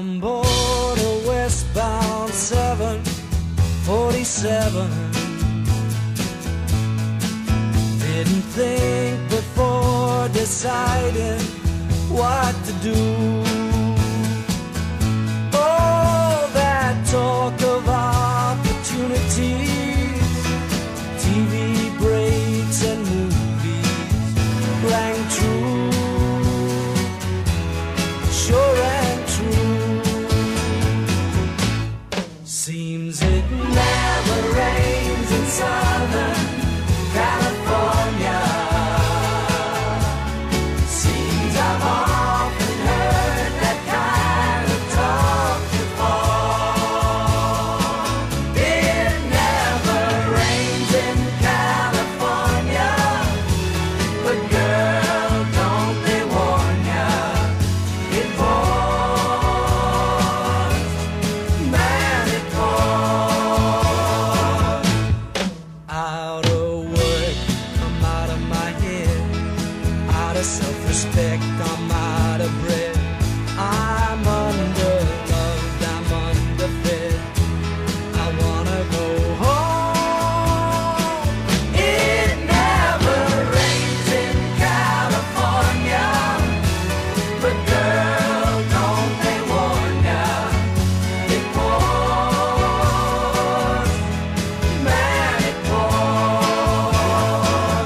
on board a westbound 747. Didn't think before deciding what to do. Oh, that talk of opportunities, TV breaks and movies rang true, sure and true. Seems it never rains in Southern California. Seems I've often heard that kind of talk before. It never rains in California, but girl, don't they warn ya, it pours, man, it pours. Out of work, I'm out of my head, out of self-respect, I'm out of breath. I'm underloved, I'm underfed, I wanna go home. It never rains in California, but girl, don't they warn ya, it pours, man, it pours.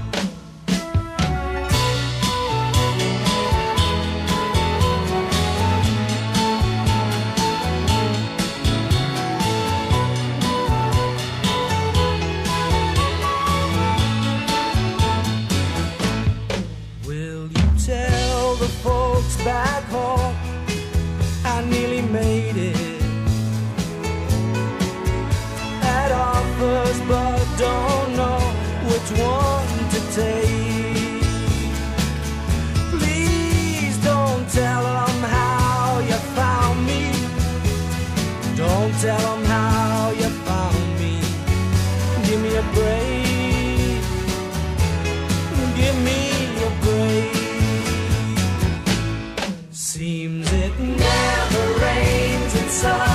Will you tell the folks back home I nearly made it? Had offers but don't know which one to take. Please don't tell them how you found me. Don't tell them how you found me. Give me a break. Give me a break. Seems it never rains in summer.